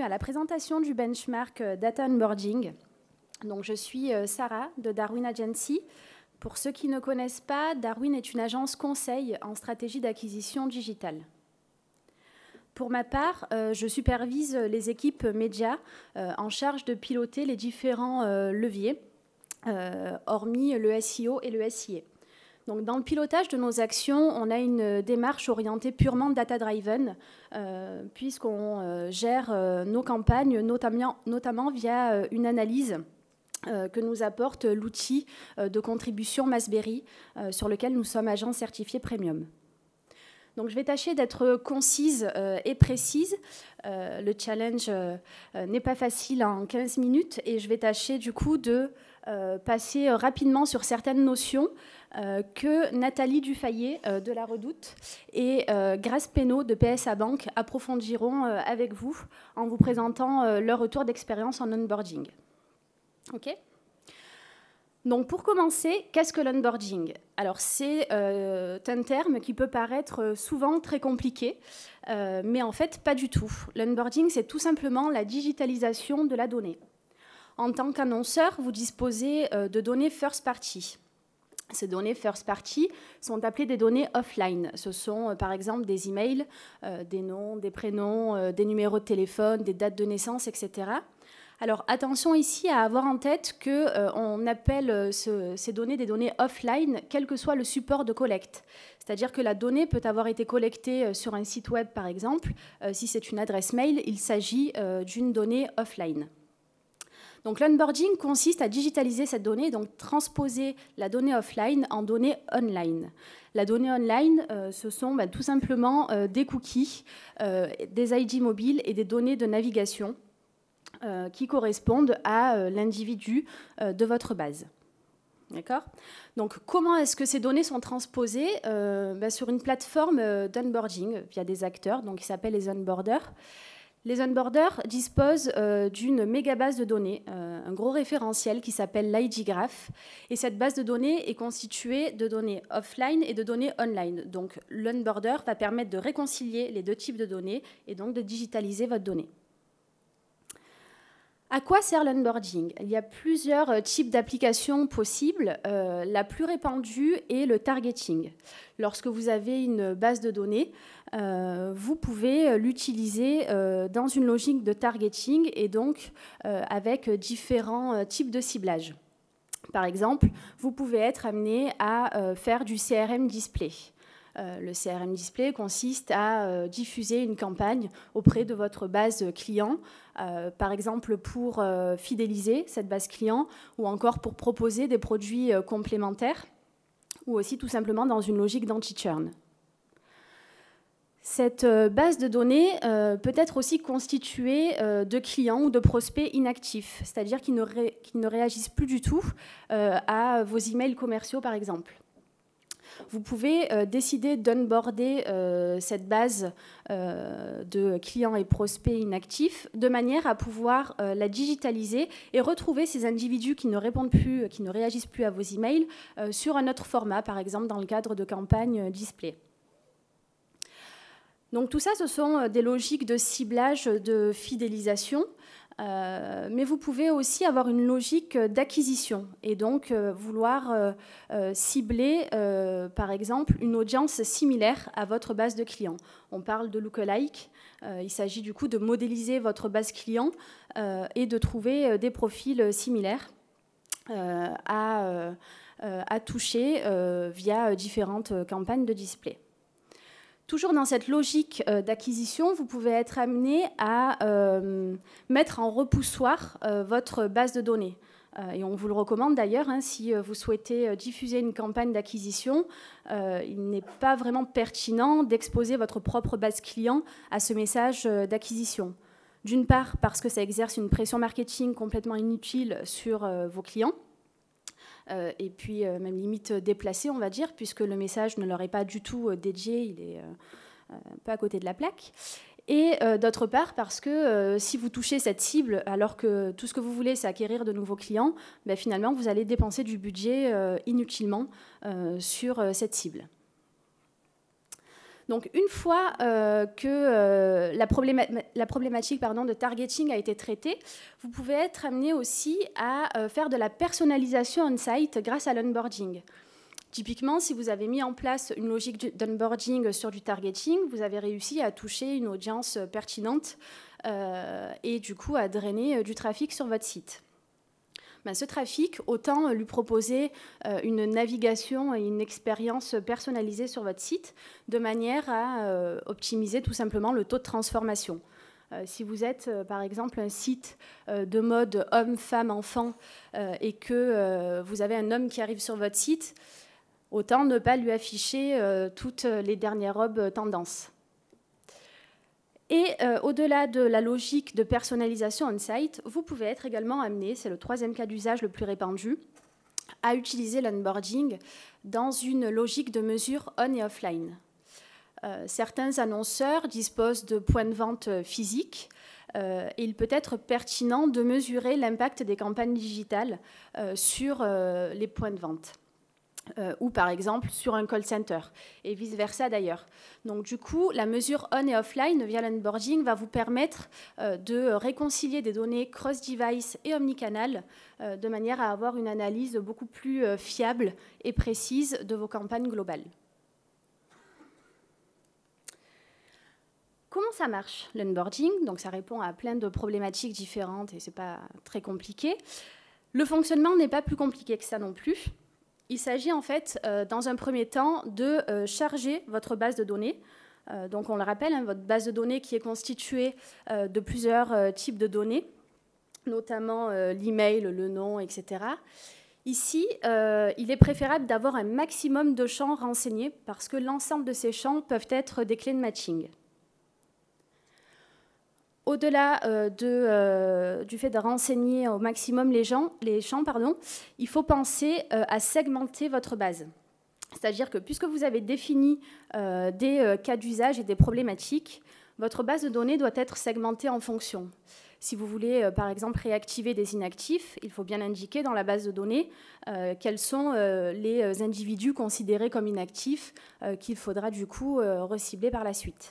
à la présentation du benchmark Data Onboarding. Donc, je suis Sarah de Darwin Agency. Pour ceux qui ne connaissent pas, Darwin est une agence conseil en stratégie d'acquisition digitale. Pour ma part, je supervise les équipes médias en charge de piloter les différents leviers, hormis le SEO et le SIA. Donc, dans le pilotage de nos actions, on a une démarche orientée purement data-driven, puisqu'on gère nos campagnes, notamment via une analyse que nous apporte l'outil de contribution Masberry, sur lequel nous sommes agents certifiés premium. Donc, je vais tâcher d'être concise et précise. Le challenge n'est pas facile en 15 minutes et je vais tâcher du coup de passer rapidement sur certaines notions que Nathalie Dufayet de La Redoute et Grace Pénaud de PSA Bank approfondiront avec vous en vous présentant leur retour d'expérience en onboarding. OK ? Donc, pour commencer, qu'est-ce que l'onboarding? Alors, c'est un terme qui peut paraître souvent très compliqué, mais en fait, pas du tout. L'onboarding, c'est tout simplement la digitalisation de la donnée. En tant qu'annonceur, vous disposez de données first party. Ces données first party sont appelées des données offline. Ce sont par exemple des emails, des noms, des prénoms, des numéros de téléphone, des dates de naissance, etc. Alors attention ici à avoir en tête qu'on appelle ces données des données offline, quel que soit le support de collecte. C'est-à-dire que la donnée peut avoir été collectée sur un site web par exemple. Si c'est une adresse mail, il s'agit d'une donnée offline. Donc l'onboarding consiste à digitaliser cette donnée, donc transposer la donnée offline en donnée online. La donnée online, ce sont tout simplement des cookies, des ID mobiles et des données de navigation qui correspondent à l'individu de votre base. D'accord ? Donc comment est-ce que ces données sont transposées sur une plateforme d'onboarding via des acteurs donc, qui s'appellent les onboarders. Les onboarders disposent d'une méga base de données, un gros référentiel qui s'appelle l'ID Graph. Et cette base de données est constituée de données offline et de données online. Donc l'onboarder va permettre de réconcilier les deux types de données et donc de digitaliser votre donnée. À quoi sert l'onboarding? Il y a plusieurs types d'applications possibles. La plus répandue est le targeting. Lorsque vous avez une base de données, vous pouvez l'utiliser dans une logique de targeting et donc avec différents types de ciblage. Par exemple, vous pouvez être amené à faire du CRM display. Le CRM display consiste à diffuser une campagne auprès de votre base client, par exemple pour fidéliser cette base client ou encore pour proposer des produits complémentaires ou aussi tout simplement dans une logique d'anti-churn. Cette base de données peut être aussi constituée de clients ou de prospects inactifs, c'est-à-dire qui ne réagissent plus du tout à vos emails commerciaux par exemple. Vous pouvez décider d'onboarder cette base de clients et prospects inactifs de manière à pouvoir la digitaliser et retrouver ces individus qui ne répondent plus, qui ne réagissent plus à vos emails sur un autre format, par exemple dans le cadre de campagnes display. Donc tout ça, ce sont des logiques de ciblage, de fidélisation. Mais vous pouvez aussi avoir une logique d'acquisition et donc vouloir cibler, par exemple, une audience similaire à votre base de clients. On parle de lookalike. Il s'agit du coup de modéliser votre base client et de trouver des profils similaires à toucher via différentes campagnes de display. Toujours dans cette logique d'acquisition, vous pouvez être amené à mettre en repoussoir votre base de données. Et on vous le recommande d'ailleurs, si vous souhaitez diffuser une campagne d'acquisition, il n'est pas vraiment pertinent d'exposer votre propre base client à ce message d'acquisition. D'une part, parce que ça exerce une pression marketing complètement inutile sur vos clients. Et puis même limite déplacé, on va dire, puisque le message ne leur est pas du tout dédié, il est un peu à côté de la plaque. Et d'autre part, parce que si vous touchez cette cible, alors que tout ce que vous voulez, c'est acquérir de nouveaux clients, ben, finalement, vous allez dépenser du budget inutilement sur cette cible. Donc une fois que la problématique de targeting a été traitée, vous pouvez être amené aussi à faire de la personnalisation on-site grâce à l'onboarding. Typiquement, si vous avez mis en place une logique d'onboarding sur du targeting, vous avez réussi à toucher une audience pertinente et du coup à drainer du trafic sur votre site. Ce trafic, autant lui proposer une navigation et une expérience personnalisée sur votre site de manière à optimiser tout simplement le taux de transformation. Si vous êtes, par exemple, un site de mode homme, femme, enfant et que vous avez un homme qui arrive sur votre site, autant ne pas lui afficher toutes les dernières robes tendances. Et au-delà de la logique de personnalisation on-site, vous pouvez être également amené, c'est le troisième cas d'usage le plus répandu, à utiliser l'onboarding dans une logique de mesure on et offline. Certains annonceurs disposent de points de vente physiques et il peut être pertinent de mesurer l'impact des campagnes digitales sur les points de vente. Ou par exemple sur un call center, et vice-versa d'ailleurs. Donc du coup, la mesure on et offline via l'onboarding va vous permettre de réconcilier des données cross-device et omnicanal de manière à avoir une analyse beaucoup plus fiable et précise de vos campagnes globales. Comment ça marche l'onboarding? Donc ça répond à plein de problématiques différentes et ce n'est pas très compliqué. Le fonctionnement n'est pas plus compliqué que ça non plus. Il s'agit en fait, dans un premier temps, de charger votre base de données. Donc on le rappelle, votre base de données qui est constituée de plusieurs types de données, notamment l'email, le nom, etc. Ici, il est préférable d'avoir un maximum de champs renseignés parce que l'ensemble de ces champs peuvent être des clés de matching. Au-delà du fait de renseigner au maximum les champs, il faut penser à segmenter votre base. C'est-à-dire que puisque vous avez défini des cas d'usage et des problématiques, votre base de données doit être segmentée en fonction. Si vous voulez, par exemple, réactiver des inactifs, il faut bien indiquer dans la base de données quels sont les individus considérés comme inactifs qu'il faudra du coup recibler par la suite.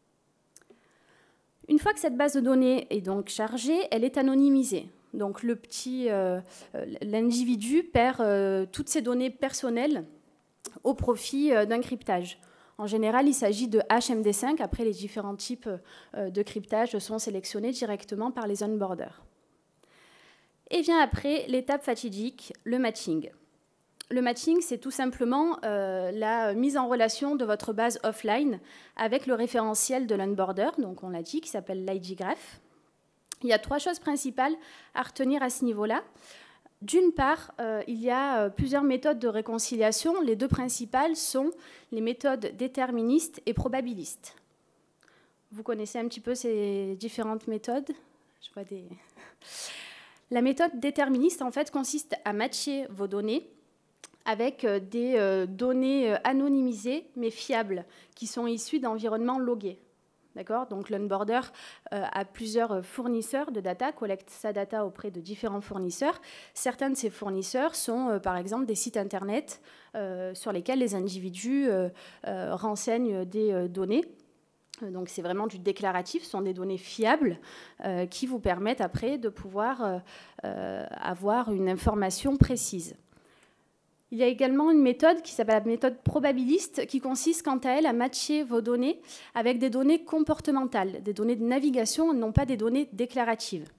Une fois que cette base de données est donc chargée, elle est anonymisée. Donc l'individu perd toutes ses données personnelles au profit d'un cryptage. En général, il s'agit de HMD5. Après, les différents types de cryptage sont sélectionnés directement par les onboarders. Et vient après l'étape fatidique, le matching. Le matching, c'est tout simplement la mise en relation de votre base offline avec le référentiel de l'onboarder, donc on l'a dit, qui s'appelle l'ID Graph. Il y a trois choses principales à retenir à ce niveau-là. D'une part, il y a plusieurs méthodes de réconciliation. Les deux principales sont les méthodes déterministes et probabilistes. Vous connaissez un petit peu ces différentes méthodes? Je vois des... La méthode déterministe, en fait, consiste à matcher vos données avec des données anonymisées mais fiables qui sont issues d'environnements logués. Donc l'onboarder a plusieurs fournisseurs de data, collecte sa data auprès de différents fournisseurs. Certains de ces fournisseurs sont par exemple des sites internet sur lesquels les individus renseignent des données. Donc c'est vraiment du déclaratif, ce sont des données fiables qui vous permettent après de pouvoir avoir une information précise. Il y a également une méthode qui s'appelle la méthode probabiliste qui consiste quant à elle à matcher vos données avec des données comportementales, des données de navigation et non pas des données déclaratives.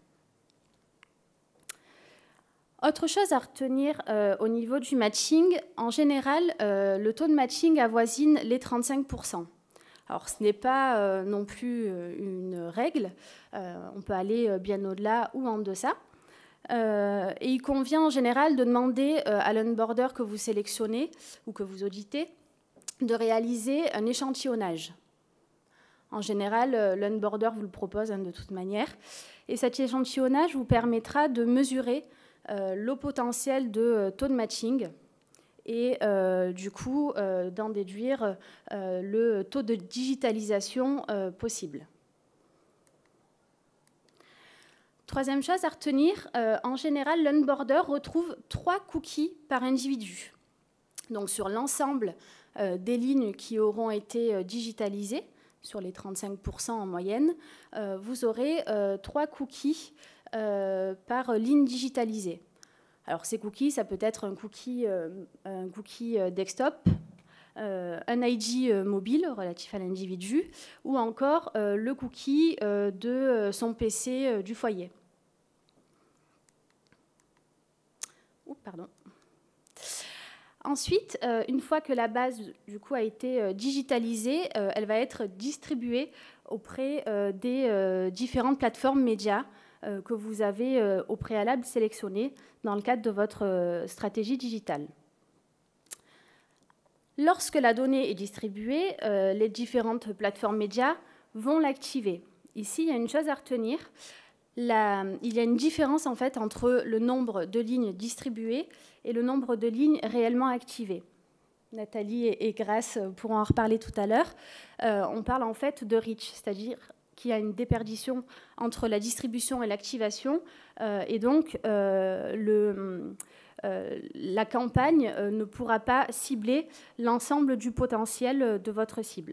Autre chose à retenir au niveau du matching, en général, le taux de matching avoisine les 35%. Alors ce n'est pas non plus une règle, on peut aller bien au-delà ou en deçà. Et il convient en général de demander à l'onboarder que vous sélectionnez ou que vous auditez de réaliser un échantillonnage. En général, l'onboarder vous le propose de toute manière. Et cet échantillonnage vous permettra de mesurer le potentiel de taux de matching et du coup d'en déduire le taux de digitalisation possible. Troisième chose à retenir, en général, l'onboarder retrouve 3 cookies par individu. Donc sur l'ensemble des lignes qui auront été digitalisées, sur les 35% en moyenne, vous aurez 3 cookies par ligne digitalisée. Alors ces cookies, ça peut être un cookie desktop, un ID mobile relatif à l'individu, ou encore le cookie de son PC du foyer. Pardon. Ensuite, une fois que la base du coup a été digitalisée, elle va être distribuée auprès des différentes plateformes médias que vous avez au préalable sélectionnées dans le cadre de votre stratégie digitale. Lorsque la donnée est distribuée, les différentes plateformes médias vont l'activer. Ici, il y a une chose à retenir. Il y a une différence en fait entre le nombre de lignes distribuées et le nombre de lignes réellement activées. Nathalie et Grace pourront en reparler tout à l'heure. On parle en fait de reach, c'est-à-dire qu'il y a une déperdition entre la distribution et l'activation, et donc la campagne ne pourra pas cibler l'ensemble du potentiel de votre cible.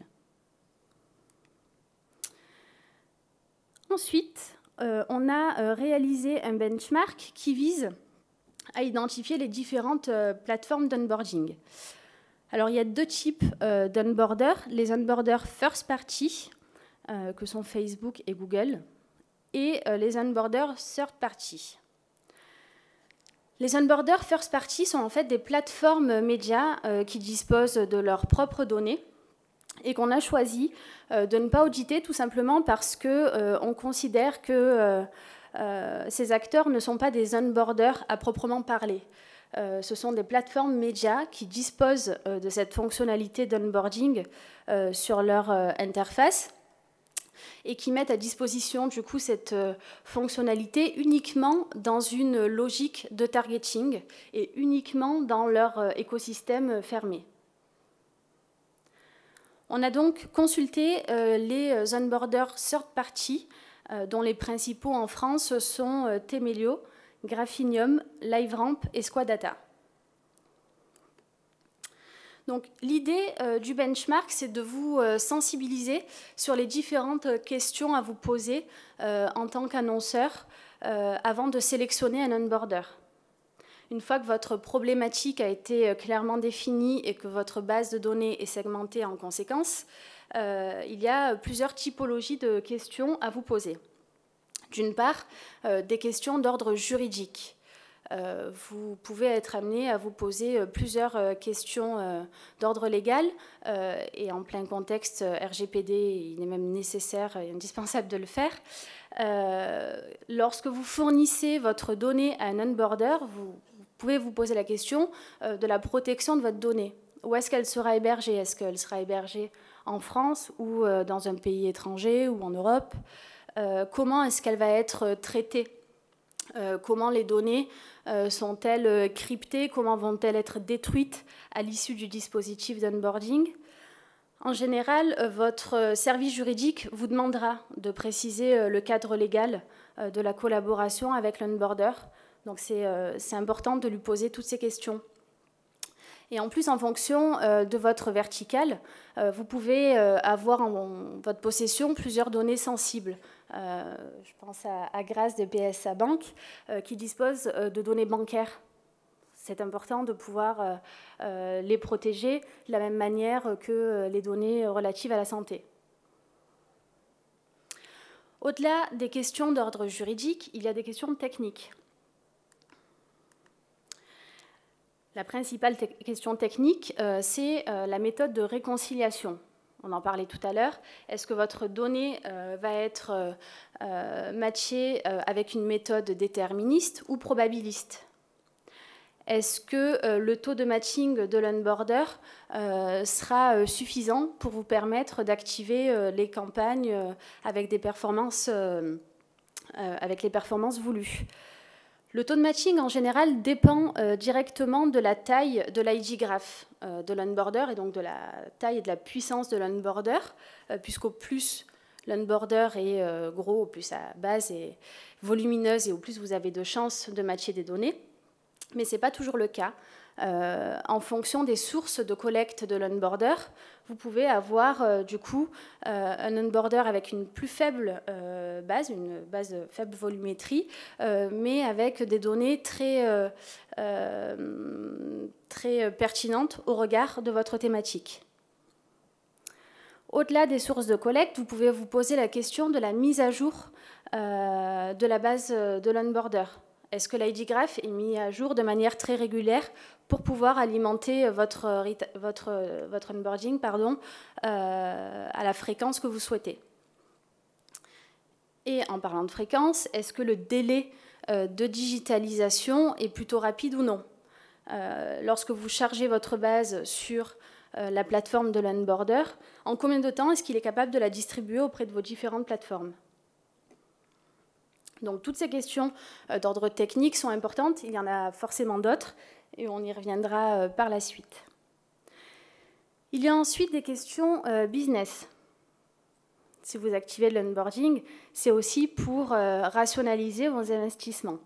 Ensuite, on a réalisé un benchmark qui vise à identifier les différentes plateformes d'onboarding. Alors, il y a 2 types d'onboarders, les onboarders first party, que sont Facebook et Google, et les onboarders third party. Les onboarders first party sont en fait des plateformes médias qui disposent de leurs propres données et qu'on a choisi de ne pas auditer tout simplement parce qu'on considère que ces acteurs ne sont pas des onboarders à proprement parler. Ce sont des plateformes médias qui disposent de cette fonctionnalité d'onboarding sur leur interface et qui mettent à disposition du coup cette fonctionnalité uniquement dans une logique de targeting et uniquement dans leur écosystème fermé. On a donc consulté les onboarders third party, dont les principaux en France sont Temelio, Graphinium, LiveRamp et Squadata. Donc l'idée du benchmark, c'est de vous sensibiliser sur les différentes questions à vous poser en tant qu'annonceur avant de sélectionner un onboarder. Une fois que votre problématique a été clairement définie et que votre base de données est segmentée en conséquence, il y a plusieurs typologies de questions à vous poser. D'une part, des questions d'ordre juridique. Vous pouvez être amené à vous poser plusieurs questions d'ordre légal et en plein contexte RGPD, il est même nécessaire et indispensable de le faire. Lorsque vous fournissez votre donnée à un onboarder, vous pouvez vous poser la question de la protection de votre donnée. Où est-ce qu'elle sera hébergée? Est-ce qu'elle sera hébergée en France ou dans un pays étranger ou en Europe? Comment est-ce qu'elle va être traitée? Comment les données sont-elles cryptées? Comment vont-elles être détruites à l'issue du dispositif d'onboarding? En général, votre service juridique vous demandera de préciser le cadre légal de la collaboration avec l'onboarder. Donc c'est important de lui poser toutes ces questions. Et en plus, en fonction de votre verticale, vous pouvez avoir en votre possession plusieurs données sensibles. Je pense à Grace de PSA Bank qui dispose de données bancaires. C'est important de pouvoir les protéger de la même manière que les données relatives à la santé. Au-delà des questions d'ordre juridique, il y a des questions techniques. La principale question technique, c'est la méthode de réconciliation. On en parlait tout à l'heure. Est-ce que votre donnée va être matchée avec une méthode déterministe ou probabiliste? Est-ce que le taux de matching de l'onboarder sera suffisant pour vous permettre d'activer les campagnes avec des performances, avec les performances voulues? Le taux de matching, en général, dépend directement de la taille de l'ID graph de l'onboarder et donc de la taille et de la puissance de l'onboarder, puisqu'au plus l'onboarder est gros, au plus sa base est volumineuse et au plus vous avez de chances de matcher des données. Mais ce n'est pas toujours le cas. En fonction des sources de collecte de l'onboarder, vous pouvez avoir du coup un onboarder avec une plus faible base, une base de faible volumétrie, mais avec des données très pertinentes au regard de votre thématique. Au-delà des sources de collecte, vous pouvez vous poser la question de la mise à jour de la base de l'onboarder. Est-ce que l'ID Graph est mis à jour de manière très régulière pour pouvoir alimenter votre onboarding à la fréquence que vous souhaitez? Et en parlant de fréquence, est-ce que le délai de digitalisation est plutôt rapide ou non? Lorsque vous chargez votre base sur la plateforme de l'onboarder, en combien de temps est-ce qu'il est capable de la distribuer auprès de vos différentes plateformes? Donc toutes ces questions d'ordre technique sont importantes, il y en a forcément d'autres et on y reviendra par la suite. Il y a ensuite des questions business. Si vous activez l'onboarding, c'est aussi pour rationaliser vos investissements.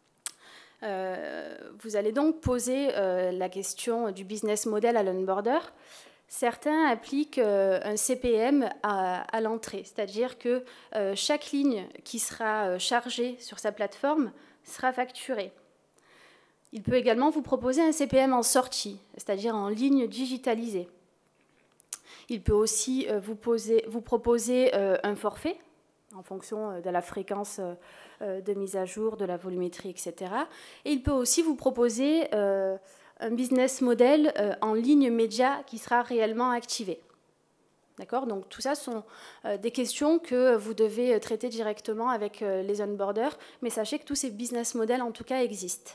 Vous allez donc poser la question du business model à l'onboarder. Certains appliquent un CPM à l'entrée, c'est-à-dire que chaque ligne qui sera chargée sur sa plateforme sera facturée. Il peut également vous proposer un CPM en sortie, c'est-à-dire en ligne digitalisée. Il peut aussi vous proposer un forfait en fonction de la fréquence de mise à jour, de la volumétrie, etc. Et il peut aussi vous proposer un business model en ligne média qui sera réellement activé. D'accord? Donc tout ça sont des questions que vous devez traiter directement avec les onboarders, mais sachez que tous ces business models en tout cas existent.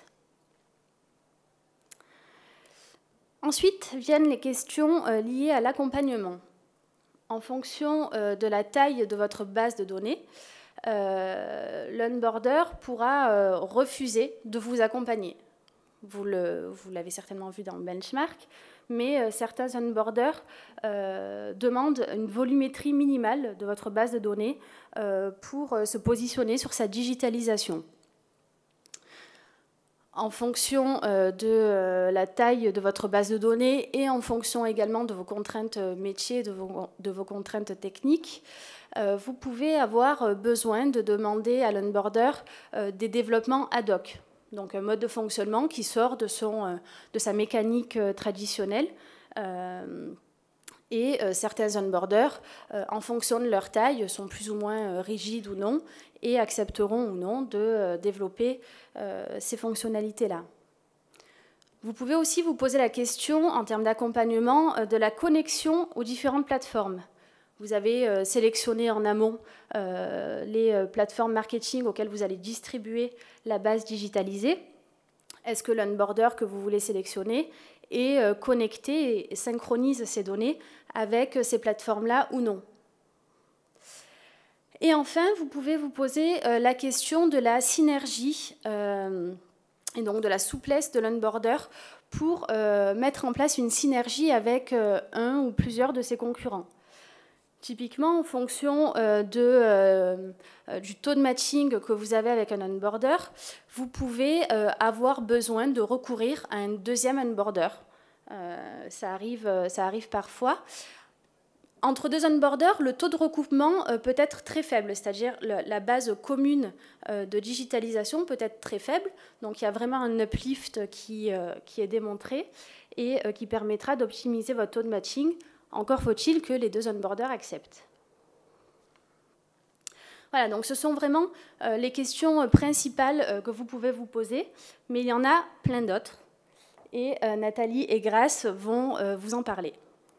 Ensuite viennent les questions liées à l'accompagnement. En fonction de la taille de votre base de données, l'onboarder pourra refuser de vous accompagner. Vous l'avez certainement vu dans le benchmark, mais certains onboarders demandent une volumétrie minimale de votre base de données pour se positionner sur sa digitalisation. En fonction de la taille de votre base de données et en fonction également de vos contraintes métiers, de vos contraintes techniques, vous pouvez avoir besoin de demander à l'onboarder des développements ad hoc. Donc un mode de fonctionnement qui sort de sa mécanique traditionnelle. Et certains onboarders, en fonction de leur taille, sont plus ou moins rigides ou non et accepteront ou non de développer ces fonctionnalités-là. Vous pouvez aussi vous poser la question, en termes d'accompagnement, de la connexion aux différentes plateformes. Vous avez sélectionné en amont les plateformes marketing auxquelles vous allez distribuer la base digitalisée. Est-ce que l'onboarder que vous voulez sélectionner est connecté et synchronise ces données avec ces plateformes-là ou non? Et enfin, vous pouvez vous poser la question de la synergie et donc de la souplesse de l'onboarder pour mettre en place une synergie avec un ou plusieurs de ses concurrents. Typiquement, en fonction du taux de matching que vous avez avec un onboarder, vous pouvez avoir besoin de recourir à un deuxième onboarder. Ça arrive parfois. Entre deux onboarders, le taux de recoupement peut être très faible, c'est-à-dire la base commune de digitalisation peut être très faible. Donc il y a vraiment un uplift qui est démontré et qui permettra d'optimiser votre taux de matching. Encore faut-il que les deux onboarders acceptent. Voilà, donc ce sont vraiment les questions principales que vous pouvez vous poser, mais il y en a plein d'autres. Et Nathalie et Grace vont vous en parler.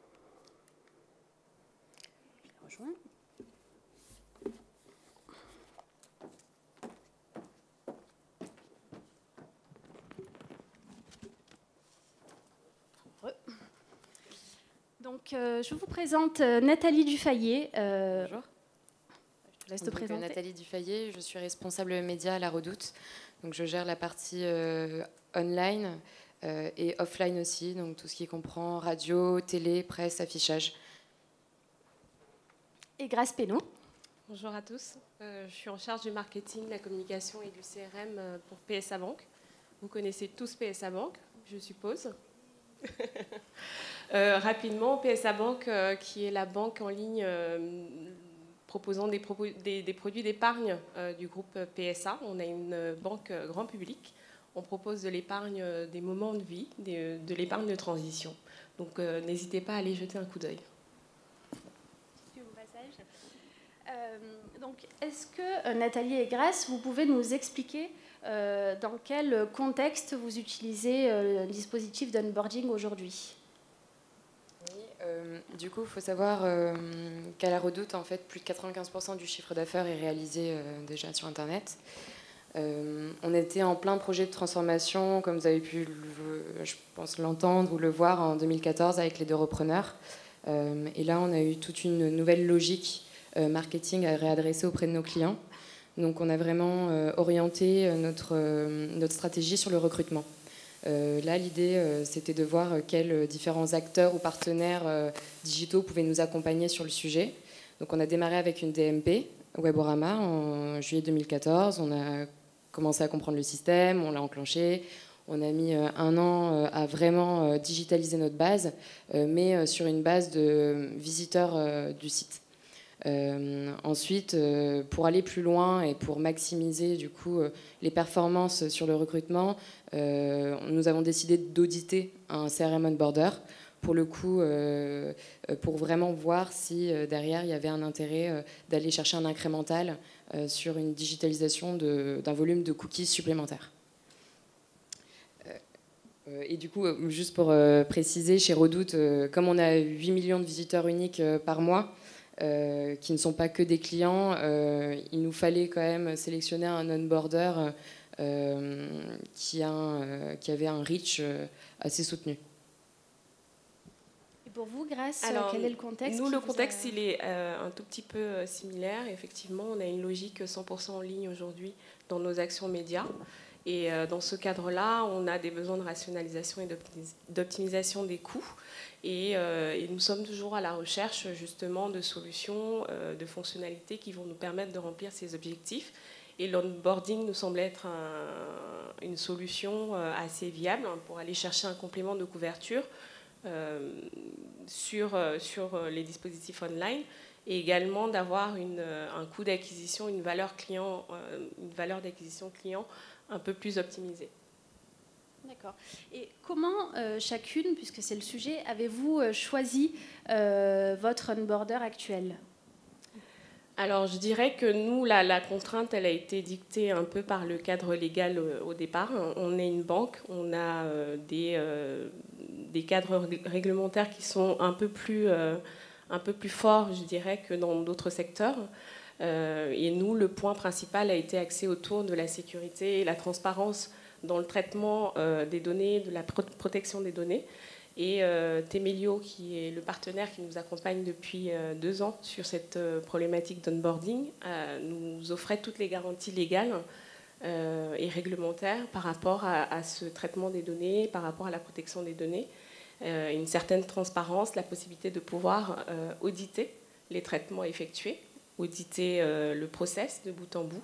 Donc, je vous présente Nathalie Dufayet. Bonjour. Je te laisse te présenter. Nathalie Dufayet, je suis responsable média à La Redoute. Donc, je gère la partie online et offline aussi, donc tout ce qui comprend radio, télé, presse, affichage. Et Grace Pénaud. Bonjour à tous. Je suis en charge du marketing, de la communication et du CRM pour PSA Bank. Vous connaissez tous PSA Bank. je suppose. Rapidement, PSA Bank, qui est la banque en ligne proposant des produits d'épargne du groupe PSA. On a une banque grand public. On propose de l'épargne des moments de vie, de l'épargne de transition. Donc n'hésitez pas à aller jeter un coup d'œil. Donc, est-ce que, Nathalie et Grace, vous pouvez nous expliquer dans quel contexte vous utilisez le dispositif d'onboarding aujourd'hui? Oui, du coup, il faut savoir qu'à la Redoute, en fait, plus de 95% du chiffre d'affaires est réalisé déjà sur Internet. On était en plein projet de transformation, comme vous avez pu, je pense, l'entendre ou le voir en 2014 avec les 2 repreneurs. Et là, on a eu toute une nouvelle logique marketing à réadresser auprès de nos clients. Donc on a vraiment orienté notre stratégie sur le recrutement. Là, l'idée, c'était de voir quels différents acteurs ou partenaires digitaux pouvaient nous accompagner sur le sujet. Donc on a démarré avec une DMP, Weborama, en juillet 2014. On a commencé à comprendre le système, on l'a enclenché. On a mis 1 an à vraiment digitaliser notre base, mais sur une base de visiteurs du site. Ensuite, pour aller plus loin et pour maximiser du coup les performances sur le recrutement, nous avons décidé d'auditer un CRM onboarder pour le coup, pour vraiment voir si derrière il y avait un intérêt d'aller chercher un incrémental sur une digitalisation d'un volume de cookies supplémentaires. Et du coup, juste pour préciser, chez Redoute, comme on a 8 millions de visiteurs uniques par mois, qui ne sont pas que des clients, il nous fallait quand même sélectionner un onboarder qui avait un reach assez soutenu. Et pour vous, Grace, alors, quel est le contexte? Nous, le contexte, il est un tout petit peu similaire. Effectivement, on a une logique 100% en ligne aujourd'hui dans nos actions médias. Et dans ce cadre-là, on a des besoins de rationalisation et d'optimisation des coûts. Et nous sommes toujours à la recherche justement de solutions, de fonctionnalités qui vont nous permettre de remplir ces objectifs. Et l'onboarding nous semble être une solution assez viable pour aller chercher un complément de couverture sur les dispositifs online et également d'avoir un coût d'acquisition, une valeur d'acquisition client un peu plus optimisée. D'accord. Et comment chacune, puisque c'est le sujet, avez-vous choisi votre onboarder actuel? Alors, je dirais que nous, la contrainte, elle a été dictée un peu par le cadre légal au départ. On est une banque, on a des cadres réglementaires qui sont un peu plus forts, je dirais, que dans d'autres secteurs. Et nous, le point principal a été axé autour de la sécurité et la transparence dans le traitement des données, de la protection des données. Et Temelio, qui est le partenaire qui nous accompagne depuis 2 ans sur cette problématique d'onboarding, nous offrait toutes les garanties légales et réglementaires par rapport à ce traitement des données, par rapport à la protection des données, une certaine transparence, la possibilité de pouvoir auditer les traitements effectués, auditer le process de bout en bout,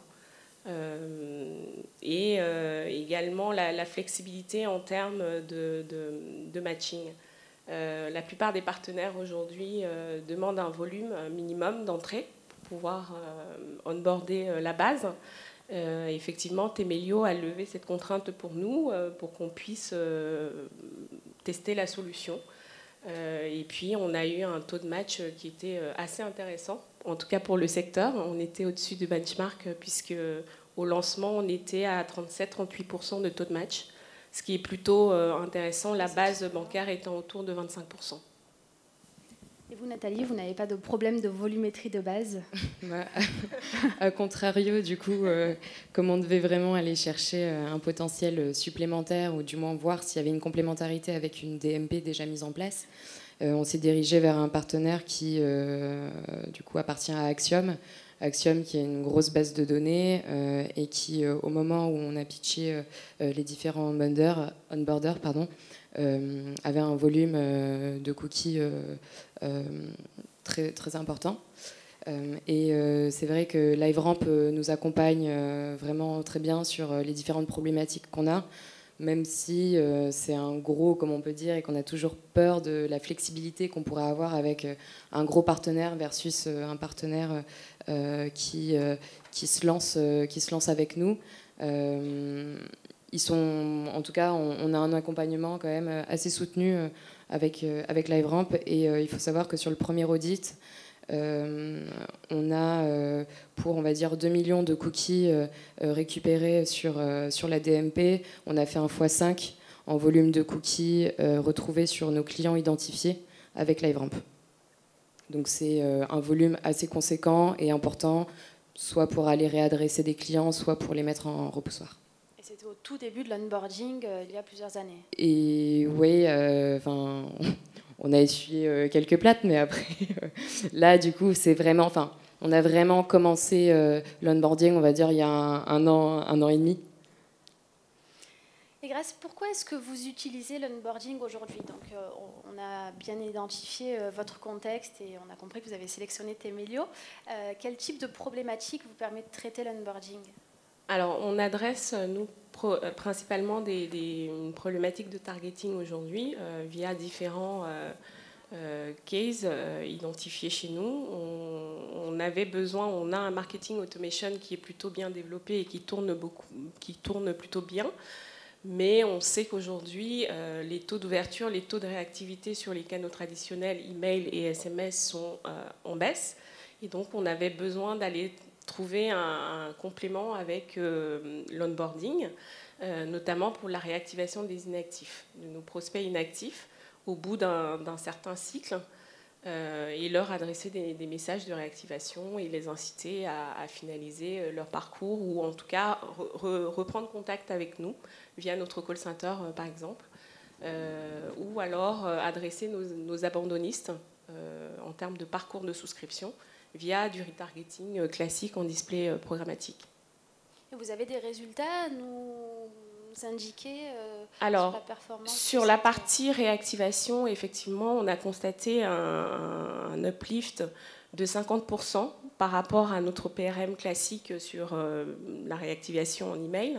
et également la flexibilité en termes de matching. La plupart des partenaires aujourd'hui demandent un volume minimum d'entrée pour pouvoir onboarder la base. Effectivement, Temelio a levé cette contrainte pour nous, pour qu'on puisse tester la solution. Et puis, on a eu un taux de match qui était assez intéressant, en tout cas pour le secteur. On était au-dessus du benchmark, puisque au lancement, on était à 37-38% de taux de match, ce qui est plutôt intéressant, la base bancaire étant autour de 25%. Et vous, Nathalie, vous n'avez pas de problème de volumétrie de base? A contrario, du coup, comme on devait vraiment aller chercher un potentiel supplémentaire, ou du moins voir s'il y avait une complémentarité avec une DMP déjà mise en place, on s'est dirigé vers un partenaire qui, du coup, appartient à Axiom. Axiom, qui est une grosse base de données et qui, au moment où on a pitché les différents onboarders, avait un volume de cookies très, très important. Et c'est vrai que LiveRamp nous accompagne vraiment très bien sur les différentes problématiques qu'on a. même si c'est un gros, comme on peut dire, et qu'on a toujours peur de la flexibilité qu'on pourrait avoir avec un gros partenaire versus un partenaire qui se lance avec nous. Ils sont, en tout cas, on a un accompagnement quand même assez soutenu avec LiveRamp, et il faut savoir que sur le premier audit, on a pour, on va dire, 2 millions de cookies récupérés sur la DMP. On a fait un x5 en volume de cookies retrouvés sur nos clients identifiés avec LiveRamp. Donc c'est un volume assez conséquent et important, soit pour aller réadresser des clients, soit pour les mettre en repoussoir. Et c'était au tout début de l'onboarding, il y a plusieurs années. Et oui, on a essuyé quelques plates, mais après, là, du coup, c'est vraiment... Enfin, on a vraiment commencé l'onboarding, on va dire, il y a un an et demi. Et Grace, pourquoi est-ce que vous utilisez l'onboarding aujourd'hui? Donc, on a bien identifié votre contexte et on a compris que vous avez sélectionné Temelio. Quel type de problématique vous permet de traiter l'onboarding? Alors, on adresse, nous, principalement une problématique de targeting aujourd'hui via différents cases identifiés chez nous. On avait besoin, on a un marketing automation qui est plutôt bien développé et qui tourne plutôt bien. Mais on sait qu'aujourd'hui, les taux d'ouverture, les taux de réactivité sur les canaux traditionnels, email et SMS, sont en baisse. Et donc, on avait besoin d'aller trouver un complément avec l'onboarding, notamment pour la réactivation des inactifs, de nos prospects inactifs, au bout d'un certain cycle, et leur adresser des messages de réactivation et les inciter à finaliser leur parcours, ou en tout cas reprendre contact avec nous via notre call center par exemple, ou alors adresser nos abandonnistes en termes de parcours de souscription via du retargeting classique en display programmatique. Et vous avez des résultats à nous indiquer Alors, sur la performance? Sur la partie réactivation, effectivement, on a constaté un uplift de 50% par rapport à notre PRM classique sur la réactivation en email.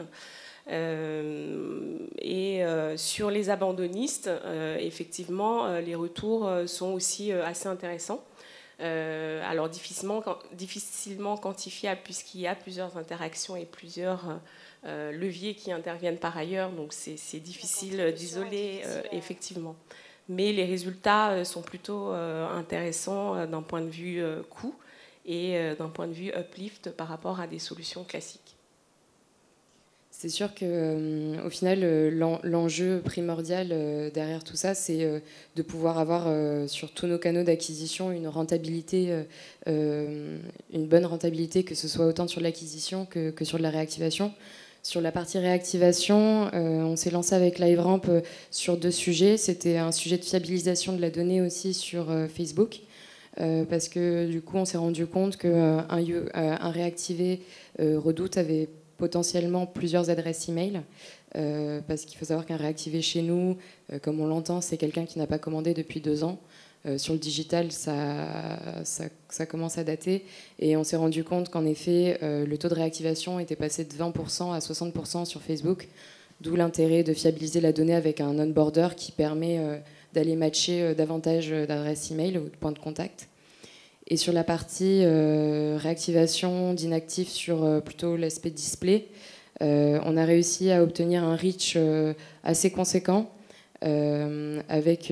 Sur les abandonnistes, effectivement, les retours sont aussi assez intéressants. Alors difficilement quantifiable puisqu'il y a plusieurs interactions et plusieurs leviers qui interviennent par ailleurs, donc c'est difficile d'isoler effectivement. Mais les résultats sont plutôt intéressants d'un point de vue coût et d'un point de vue uplift par rapport à des solutions classiques. C'est sûr qu'au final, l'enjeu primordial derrière tout ça, c'est de pouvoir avoir sur tous nos canaux d'acquisition une rentabilité, une bonne rentabilité, que ce soit autant sur l'acquisition que sur de la réactivation. Sur la partie réactivation, on s'est lancé avec LiveRamp sur 2 sujets. C'était un sujet de fiabilisation de la donnée aussi sur Facebook, parce que du coup, on s'est rendu compte qu'un réactivé Redoute avait potentiellement plusieurs adresses email, parce qu'il faut savoir qu'un réactivé chez nous, comme on l'entend, c'est quelqu'un qui n'a pas commandé depuis 2 ans. Sur le digital, ça commence à dater, et on s'est rendu compte qu'en effet, le taux de réactivation était passé de 20% à 60% sur Facebook, d'où l'intérêt de fiabiliser la donnée avec un onboarder qui permet d'aller matcher davantage d'adresses email ou de points de contact. Et sur la partie réactivation d'inactifs sur plutôt l'aspect display, on a réussi à obtenir un reach assez conséquent, avec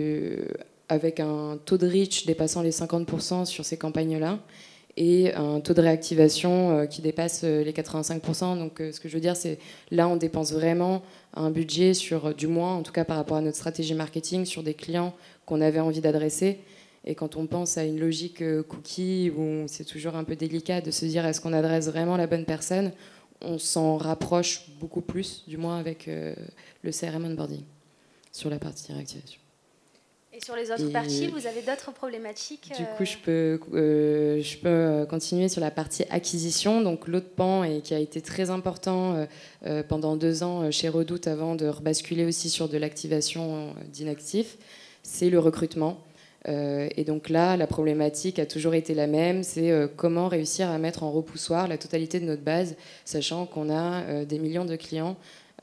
un taux de reach dépassant les 50% sur ces campagnes-là, et un taux de réactivation qui dépasse les 85%. Donc ce que je veux dire, c'est là on dépense vraiment un budget sur, du moins en tout cas par rapport à notre stratégie marketing, sur des clients qu'on avait envie d'adresser. Et quand on pense à une logique cookie, où c'est toujours un peu délicat de se dire est-ce qu'on adresse vraiment la bonne personne, on s'en rapproche beaucoup plus, du moins avec le CRM onboarding, sur la partie réactivation. Et sur les autres parties, vous avez d'autres problématiques? Du coup, je peux continuer sur la partie acquisition. Donc l'autre pan, et qui a été très important pendant 2 ans chez Redoute avant de rebasculer aussi sur de l'activation d'inactifs, c'est le recrutement. Et donc là, la problématique a toujours été la même, c'est comment réussir à mettre en repoussoir la totalité de notre base, sachant qu'on a des millions de clients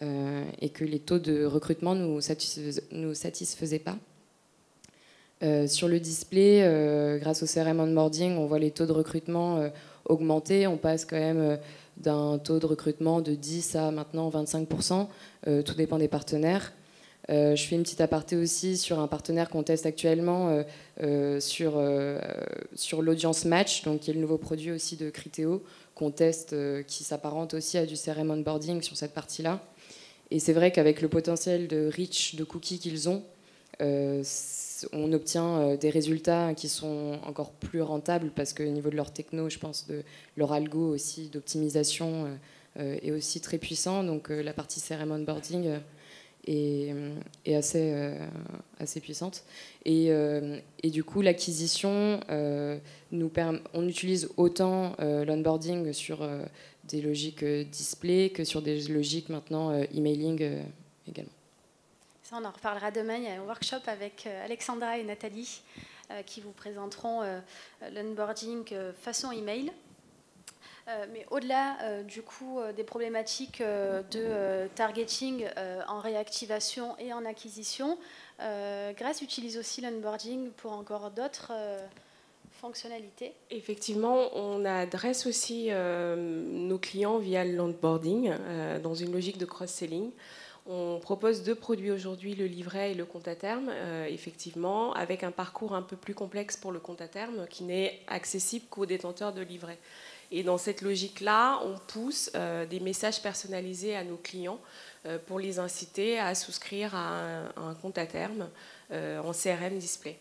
et que les taux de recrutement nous satisfaisaient pas. Sur le display, grâce au CRM onboarding, on voit les taux de recrutement augmenter. On passe quand même d'un taux de recrutement de 10 à maintenant 25%. Tout dépend des partenaires. Je fais une petite aparté aussi sur un partenaire qu'on teste actuellement sur l'audience match, donc qui est le nouveau produit aussi de Criteo qu'on teste, qui s'apparente aussi à du CRM onboarding sur cette partie-là. Et c'est vrai qu'avec le potentiel de reach de cookies qu'ils ont, on obtient des résultats qui sont encore plus rentables parce qu'au niveau de leur techno, je pense, de leur algo aussi d'optimisation est aussi très puissant. Donc la partie CRM onboarding est assez puissante. Et du coup, l'acquisition, on utilise autant l'onboarding sur des logiques display que sur des logiques maintenant emailing également. Ça, on en reparlera demain. Il y a un workshop avec Alexandra et Nathalie qui vous présenteront l'onboarding façon email. Mais au-delà du coup des problématiques de targeting en réactivation et en acquisition, Grace utilise aussi l'onboarding pour encore d'autres fonctionnalités. Effectivement, on adresse aussi nos clients via l'onboarding dans une logique de cross-selling. On propose 2 produits aujourd'hui, le livret et le compte à terme, effectivement, avec un parcours un peu plus complexe pour le compte à terme qui n'est accessible qu'aux détenteurs de livret. Et dans cette logique-là, on pousse des messages personnalisés à nos clients pour les inciter à souscrire à un compte à terme en CRM display.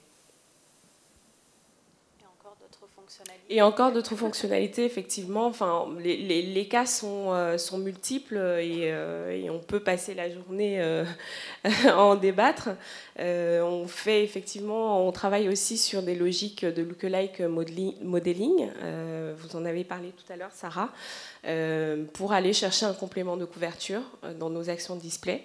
Et encore d'autres fonctionnalités, effectivement. Enfin, les cas sont multiples et on peut passer la journée à en débattre. On travaille aussi sur des logiques de lookalike modeling. Vous en avez parlé tout à l'heure, Sarah, pour aller chercher un complément de couverture dans nos actions display.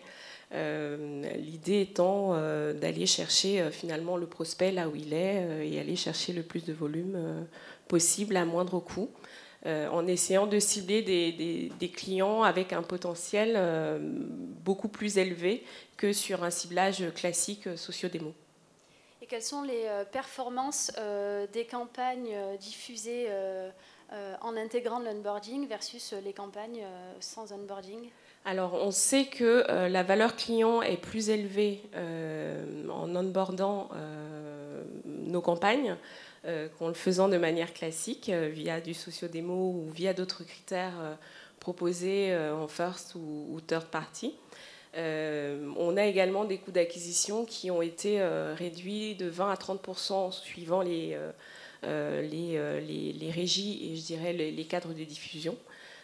L'idée étant d'aller chercher finalement le prospect là où il est et aller chercher le plus de volume possible à moindre coût, en essayant de cibler des clients avec un potentiel beaucoup plus élevé que sur un ciblage classique socio-démo. Et quelles sont les performances des campagnes diffusées en intégrant l'onboarding versus les campagnes sans onboarding ? Alors, on sait que la valeur client est plus élevée en onboardant nos campagnes qu'en le faisant de manière classique, via du socio-démo ou via d'autres critères proposés en first ou third party. On a également des coûts d'acquisition qui ont été réduits de 20 à 30% suivant les régies et je dirais les cadres de diffusion.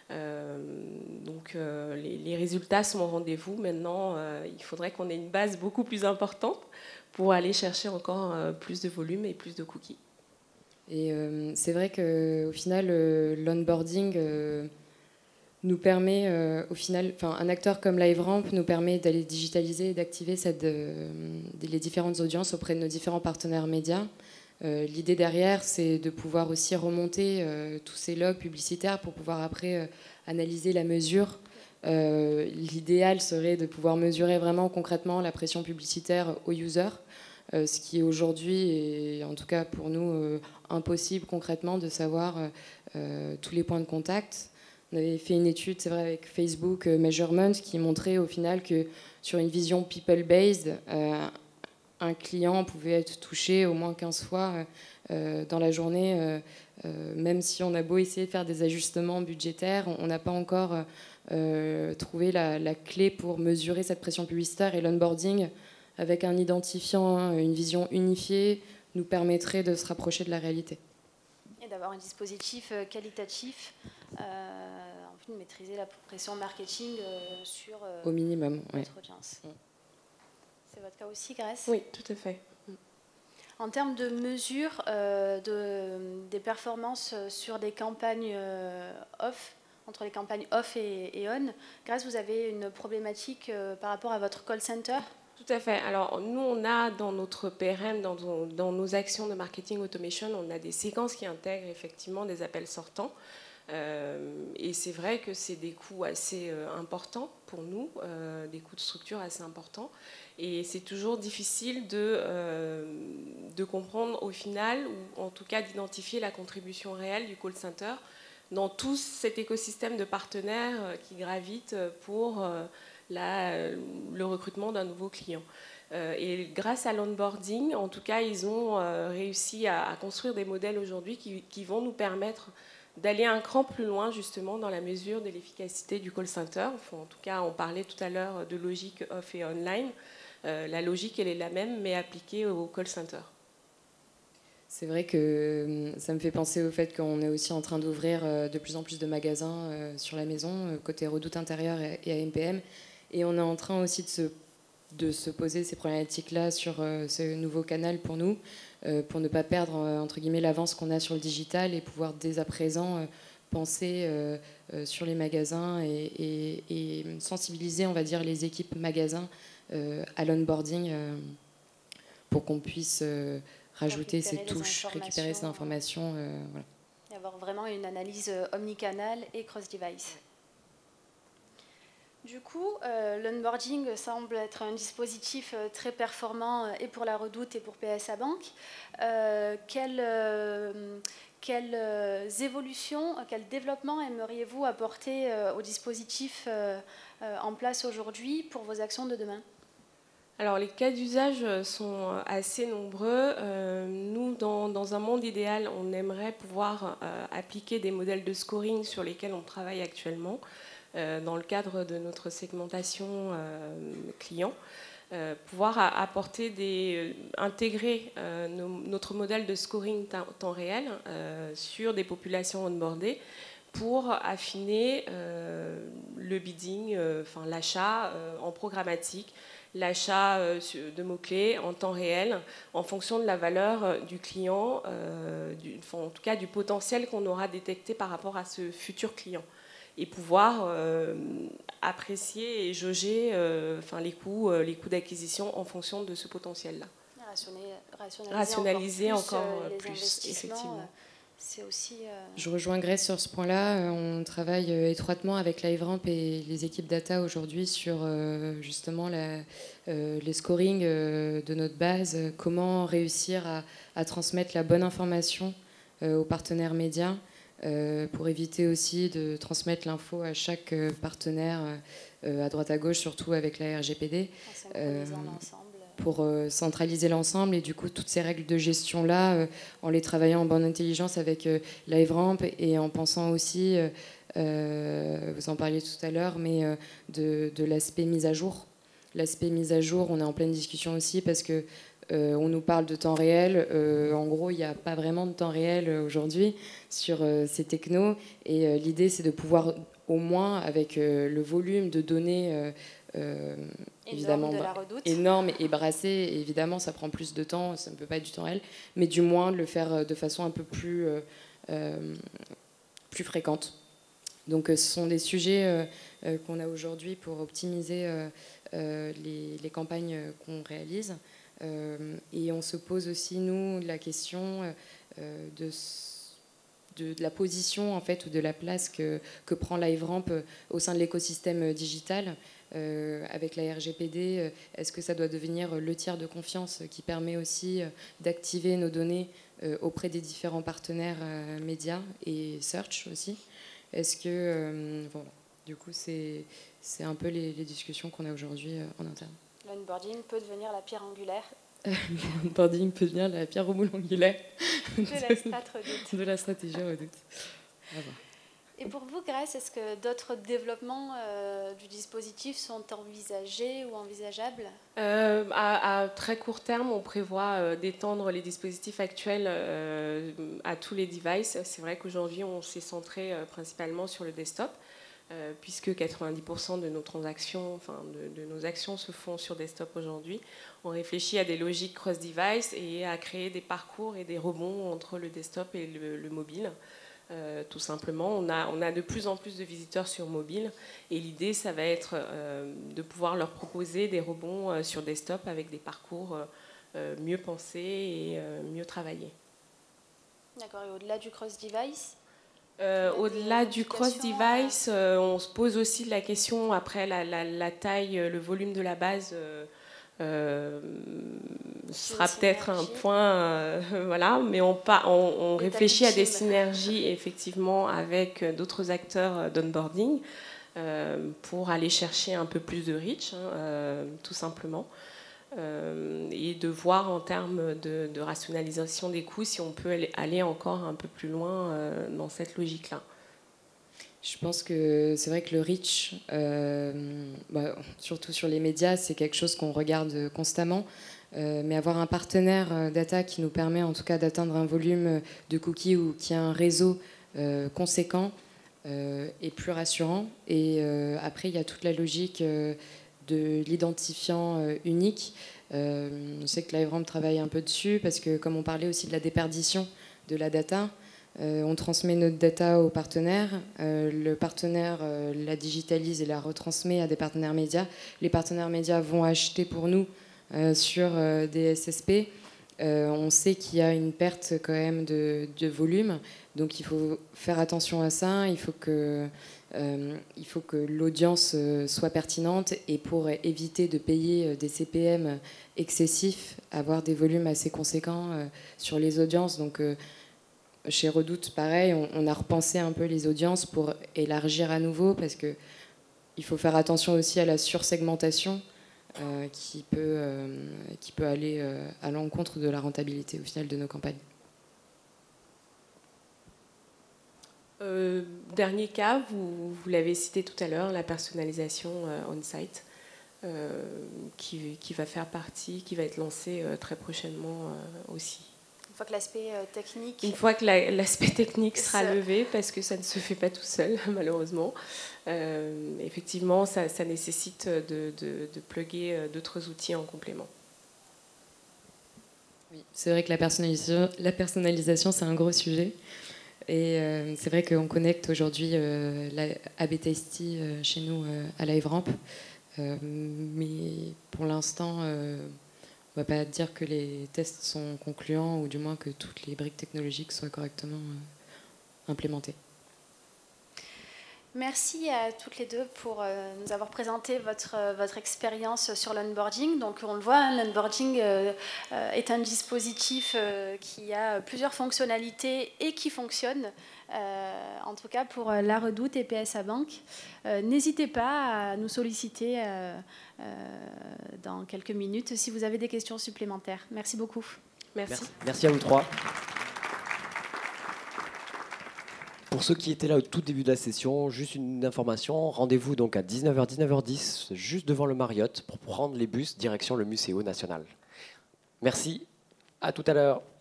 Donc les résultats sont au rendez-vous. Maintenant, il faudrait qu'on ait une base beaucoup plus importante pour aller chercher encore plus de volume et plus de cookies. Et c'est vrai qu'au final, l'onboarding nous permet, un acteur comme LiveRamp nous permet d'aller digitaliser et d'activer les différentes audiences auprès de nos différents partenaires médias. L'idée derrière, c'est de pouvoir aussi remonter tous ces logs publicitaires pour pouvoir après analyser la mesure. L'idéal serait de pouvoir mesurer vraiment concrètement la pression publicitaire aux users, ce qui est aujourd'hui, et en tout cas pour nous, impossible concrètement de savoir tous les points de contact. On avait fait une étude, c'est vrai, avec Facebook Measurement qui montrait au final que sur une vision people-based, un client pouvait être touché au moins 15 fois dans la journée, même si on a beau essayer de faire des ajustements budgétaires, on n'a pas encore trouvé la clé pour mesurer cette pression publicitaire, et l'onboarding, avec un identifiant, une vision unifiée, nous permettrait de se rapprocher de la réalité. Et d'avoir un dispositif qualitatif, en plus de maîtriser la pression marketing sur au minimum, votre audience. C'est votre cas aussi, Grace ? Oui, tout à fait. En termes de mesure des performances sur des campagnes off, entre les campagnes off et on, Grace, vous avez une problématique par rapport à votre call center ? Tout à fait. Alors, nous, on a dans notre PRM, dans nos actions de marketing automation, on a des séquences qui intègrent effectivement des appels sortants. Et c'est vrai que c'est des coûts assez importants pour nous, des coûts de structure assez importants. Et c'est toujours difficile de comprendre au final, ou en tout cas d'identifier la contribution réelle du call center dans tout cet écosystème de partenaires qui gravitent pour le recrutement d'un nouveau client. Et grâce à l'onboarding, en tout cas, ils ont réussi à construire des modèles aujourd'hui qui vont nous permettre d'aller un cran plus loin justement dans la mesure de l'efficacité du call center. Enfin, en tout cas, on parlait tout à l'heure de logique off et online. La logique, elle est la même, mais appliquée au call center. C'est vrai que ça me fait penser au fait qu'on est aussi en train d'ouvrir de plus en plus de magasins sur la maison, côté Redoute Intérieure et AMPM. Et on est en train aussi de se poser ces problématiques-là sur ce nouveau canal pour nous, pour ne pas perdre entre guillemets l'avance qu'on a sur le digital et pouvoir dès à présent penser sur les magasins et sensibiliser, on va dire, les équipes magasins à l'onboarding pour qu'on puisse rajouter ces touches, récupérer ces informations. Voilà. Et avoir vraiment une analyse omnicanal et cross-device. Du coup, l'onboarding semble être un dispositif très performant et pour la Redoute et pour PSA Bank. Quelles évolutions, quel développement aimeriez-vous apporter au dispositif en place aujourd'hui pour vos actions de demain ? Alors les cas d'usage sont assez nombreux. Nous, dans un monde idéal, on aimerait pouvoir appliquer des modèles de scoring sur lesquels on travaille actuellement dans le cadre de notre segmentation client. Pouvoir intégrer notre modèle de scoring temps réel sur des populations onboardées pour affiner le bidding, l'achat en programmatique, l'achat de mots-clés en temps réel, en fonction de la valeur du client, en tout cas du potentiel qu'on aura détecté par rapport à ce futur client. Et pouvoir apprécier et jauger les coûts d'acquisition en fonction de ce potentiel-là. Rationaliser encore les plus, investissements, effectivement. C'est aussi... Je rejoins Grace sur ce point-là. On travaille étroitement avec LiveRamp et les équipes data aujourd'hui sur justement les scoring de notre base, comment réussir à transmettre la bonne information aux partenaires médias pour éviter aussi de transmettre l'info à chaque partenaire à droite à gauche, surtout avec la RGPD. Pour centraliser l'ensemble et du coup toutes ces règles de gestion là en les travaillant en bonne intelligence avec LiveRamp et en pensant aussi vous en parliez tout à l'heure mais de l'aspect mise à jour. L'aspect mise à jour, on est en pleine discussion aussi parce que on nous parle de temps réel. En gros, il n'y a pas vraiment de temps réel aujourd'hui sur ces technos et l'idée c'est de pouvoir au moins avec le volume de données évidemment énorme et brassé, évidemment ça prend plus de temps, ça ne peut pas être du temps réel, mais du moins de le faire de façon un peu plus fréquente. Donc ce sont des sujets qu'on a aujourd'hui pour optimiser les campagnes qu'on réalise et on se pose aussi nous la question de la position en fait ou de la place que prend LiveRamp au sein de l'écosystème digital. Avec la RGPD, est-ce que ça doit devenir le tiers de confiance qui permet aussi d'activer nos données auprès des différents partenaires médias et search aussi? Est-ce que voilà. Du coup c'est un peu les discussions qu'on a aujourd'hui en interne. L'onboarding peut devenir la pierre angulaire. L'onboarding peut devenir la pierre au moule angulaire de la stratégie Redoute. Et pour vous, Grace, est-ce que d'autres développements du dispositif sont envisagés ou envisageables ? À très court terme, on prévoit d'étendre les dispositifs actuels à tous les devices. C'est vrai qu'aujourd'hui, on s'est centré principalement sur le desktop, puisque 90% de nos transactions, de nos actions se font sur desktop aujourd'hui. On réfléchit à des logiques cross-device et à créer des parcours et des rebonds entre le desktop et le mobile. Tout simplement, on a de plus en plus de visiteurs sur mobile et l'idée, ça va être de pouvoir leur proposer des rebonds sur desktop avec des parcours mieux pensés et mieux travaillés. D'accord, et au-delà du cross-device, Au-delà du cross-device, on se pose aussi la question, après la taille, le volume de la base sera peut-être un point, voilà, mais on réfléchit à des synergies effectivement avec d'autres acteurs d'onboarding pour aller chercher un peu plus de reach, tout simplement. Et de voir en termes de rationalisation des coûts si on peut aller encore un peu plus loin dans cette logique-là. Je pense que c'est vrai que le reach, surtout sur les médias, c'est quelque chose qu'on regarde constamment. Mais avoir un partenaire data qui nous permet en tout cas d'atteindre un volume de cookies ou qui a un réseau conséquent est plus rassurant. Et après, il y a toute la logique de l'identifiant unique. On sait que LiveRamp travaille un peu dessus parce que comme on parlait aussi de la déperdition de la data, on transmet notre data au partenaire, le partenaire la digitalise et la retransmet à des partenaires médias. Les partenaires médias vont acheter pour nous sur des SSP. On sait qu'il y a une perte quand même de volume, donc il faut faire attention à ça. Il faut que l'audience soit pertinente, et pour éviter de payer des CPM excessifs, avoir des volumes assez conséquents sur les audiences. Donc chez Redoute, pareil, on a repensé un peu les audiences pour élargir à nouveau, parce qu'il faut faire attention aussi à la sursegmentation qui peut aller à l'encontre de la rentabilité au final de nos campagnes. Dernier cas, vous l'avez cité tout à l'heure, la personnalisation on-site, qui va faire partie, qui va être lancée très prochainement aussi. Une fois que l'aspect technique... Une fois que l'aspect technique sera levé, parce que ça ne se fait pas tout seul, malheureusement. Effectivement, ça nécessite de plugger d'autres outils en complément. Oui, c'est vrai que la personnalisation, c'est un gros sujet. Et c'est vrai qu'on connecte aujourd'hui la A/B Tasty chez nous à LiveRamp. Mais pour l'instant... on ne va pas dire que les tests sont concluants, ou du moins que toutes les briques technologiques soient correctement implémentées. Merci à toutes les deux pour nous avoir présenté votre expérience sur l'onboarding. Donc on le voit, l'onboarding est un dispositif qui a plusieurs fonctionnalités et qui fonctionne, en tout cas pour La Redoute et PSA Bank. N'hésitez pas à nous solliciter dans quelques minutes si vous avez des questions supplémentaires. Merci beaucoup. Merci. Merci à vous trois. Pour ceux qui étaient là au tout début de la session, juste une information, rendez-vous donc à 19h, 19h10, juste devant le Marriott, pour prendre les bus direction le Muséo National. Merci, à tout à l'heure.